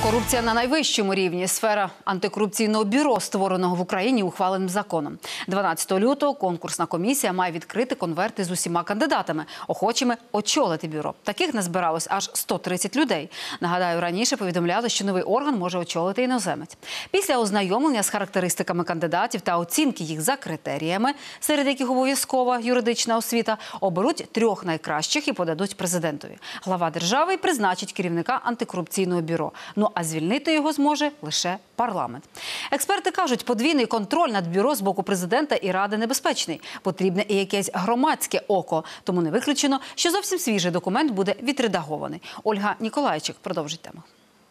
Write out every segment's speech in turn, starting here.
Корупція на найвищому рівні. Сфера антикорупційного бюро, створеного в Україні ухваленим законом. 12 лютого конкурсна комісія має відкрити конверти з усіма кандидатами, охочими очолити бюро. Таких назбиралось аж 130 людей. Нагадаю, раніше повідомляли, що новий орган може очолити іноземець. Після ознайомлення з характеристиками кандидатів та оцінки їх за критеріями, серед яких обов'язкова юридична освіта, оберуть 3 найкращих і подадуть президентові. Глава держави призначить керівника антикорупційного бюро. А звільнити його зможе лише парламент. Експерти кажуть, подвійний контроль над бюро з боку президента і Ради небезпечний. Потрібне і якесь громадське око. Тому не виключено, що зовсім свіжий документ буде відредагований. Ольга Ніколайчик продовжить тему.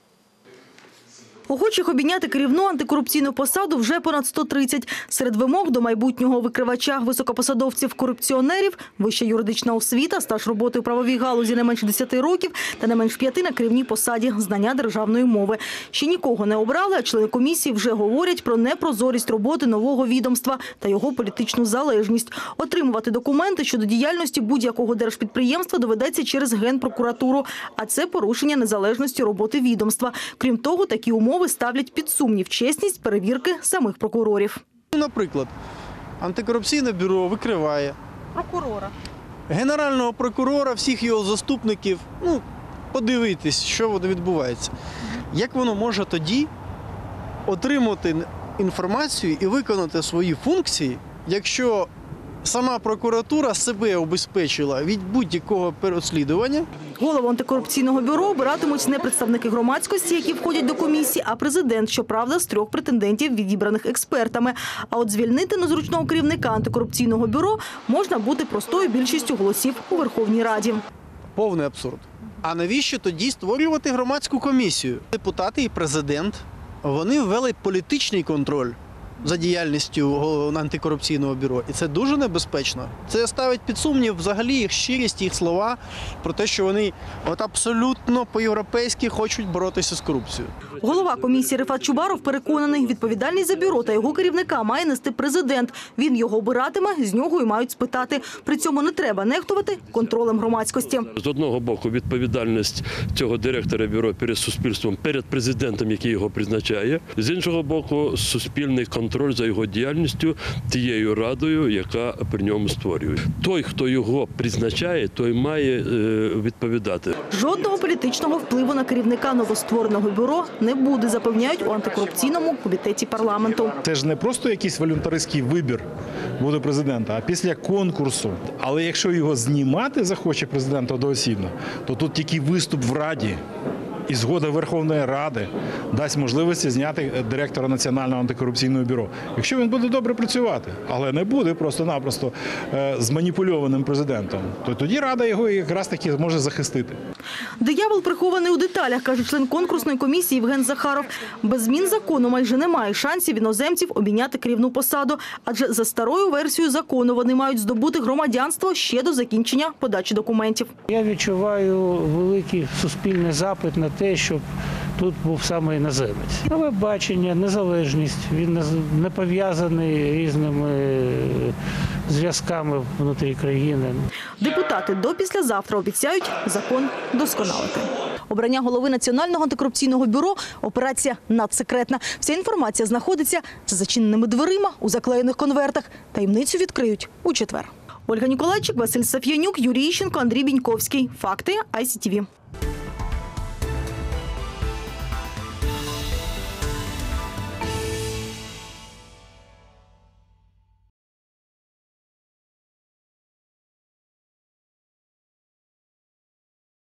Охочих обійняти керівну антикорупційну посаду вже понад 130. Серед вимог до майбутнього викривача високопосадовців-корупціонерів – вища юридична освіта, стаж роботи у правовій галузі не менш 10 років та не менш 5 на керівній посаді, знання державної мови. Ще нікого не обрали, а члени комісії вже говорять про непрозорість роботи нового відомства та його політичну залежність. Отримувати документи щодо діяльності будь-якого держпідприємства доведеться через Генпрокуратуру, а це порушення незалежності роботи відомства. Крім того, такі умови ставлять під сумнів чесність перевірки самих прокурорів. Наприклад, антикорупційне бюро викриває Прокурора. Генерального прокурора, всіх його заступників. Подивитись, що відбувається. Як воно може тоді отримати інформацію і виконати свої функції, якщо сама прокуратура себе обезпечила від будь-якого переслідування? Голову антикорупційного бюро обиратимуть не представники громадськості, які входять до комісії, а президент, щоправда, з 3 претендентів, відібраних експертами. А от звільнити незручного керівника антикорупційного бюро можна буде простою більшістю голосів у Верховній Раді. Повний абсурд. А навіщо тоді створювати громадську комісію? Депутати і президент, вони ввели політичний контроль за діяльністю антикорупційного бюро. І це дуже небезпечно. Це ставить під сумнів взагалі їх щирість, їх слова про те, що вони абсолютно по-європейськи хочуть боротися з корупцією. Голова комісії Рифат Чубаров переконаний, відповідальність за бюро та його керівника має нести президент. Він його обиратиме, з нього і мають спитати. При цьому не треба нехтувати контролем громадськості. З одного боку, відповідальність цього директора бюро перед суспільством, перед президентом, який його призначає. З іншого боку, суспільний контроль за його діяльністю тією радою, яка при ньому створює. Той, хто його призначає, той має відповідати. Жодного політичного впливу на керівника новоствореного бюро не буде, запевняють у антикорупційному комітеті парламенту. Це ж не просто якийсь волюнтаристський вибір буде президента, а після конкурсу. Але якщо його знімати захоче президент одноосібно, то тут тільки виступ в Раді і згода Верховної Ради дасть можливості зняти директора Національного антикорупційного бюро. Якщо він буде добре працювати, але не буде просто-напросто зманіпульованим президентом, то тоді Рада його якраз таки зможе захистити. Диявол прихований у деталях, каже член конкурсної комісії Євген Захаров. Без змін закону майже немає шансів іноземців обійняти керівну посаду, адже за старою версією закону вони мають здобути громадянство ще до закінчення подачі документів. Я відчуваю великий суспільний запит на те, щоб тут був саме іноземець. Нове бачення, незалежність, він не пов'язаний різними зв'язками внутрі країни. Депутати до післязавтра обіцяють закон досконалити. Обрання голови Національного антикорупційного бюро – операція надсекретна. Вся інформація знаходиться за зачиненими дверима у заклеєних конвертах. Таємницю відкриють у четвер. Ольга Ніколайчик, Василь Саф'янюк, Юрій Іщенко, Андрій Біньковський. Факти ICTV.